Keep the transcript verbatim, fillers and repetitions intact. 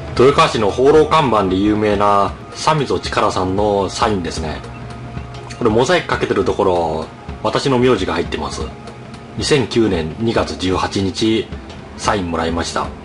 豊川市の放浪看板で有名な三溝力さんのサインですね。これモザイクかけてるところ、私の名字が入ってます。にせんきゅうねんにがつじゅうはちにちサインもらいました。